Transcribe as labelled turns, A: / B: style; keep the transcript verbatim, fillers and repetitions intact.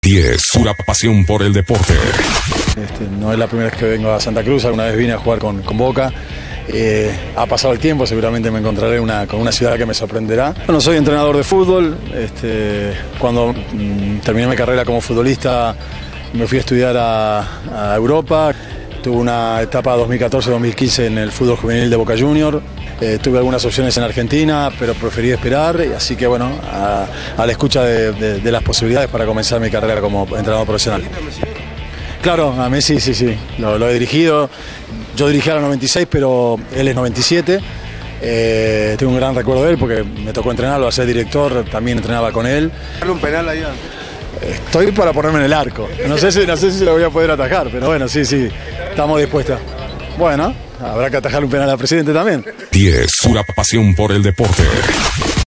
A: diez. Pura pasión por el deporte.
B: Este, no es la primera vez que vengo a Santa Cruz, alguna vez vine a jugar con, con Boca. Eh, ha pasado el tiempo, seguramente me encontraré una, con una ciudad que me sorprenderá. Bueno, soy entrenador de fútbol. Este, cuando mm, terminé mi carrera como futbolista me fui a estudiar a, a Europa. Tuve una etapa dos mil catorce dos mil quince en el fútbol juvenil de Boca Juniors. Eh, tuve algunas opciones en Argentina, pero preferí esperar, así que bueno, a, a la escucha de, de, de las posibilidades para comenzar mi carrera como entrenador profesional. Claro, a Messi sí, sí, lo, lo he dirigido. Yo dirigí a los noventa y seis, pero él es noventa y siete. Eh, tengo un gran recuerdo de él porque me tocó entrenarlo, a ser director, también entrenaba con él.
C: ¿Darle un penal ahí?
B: Estoy para ponerme en el arco. No sé si, no sé si lo voy a poder atajar, pero bueno, sí, sí, estamos dispuestos. Bueno, habrá que atajar un penal al presidente también.
A: diez. Pura pasión por el deporte.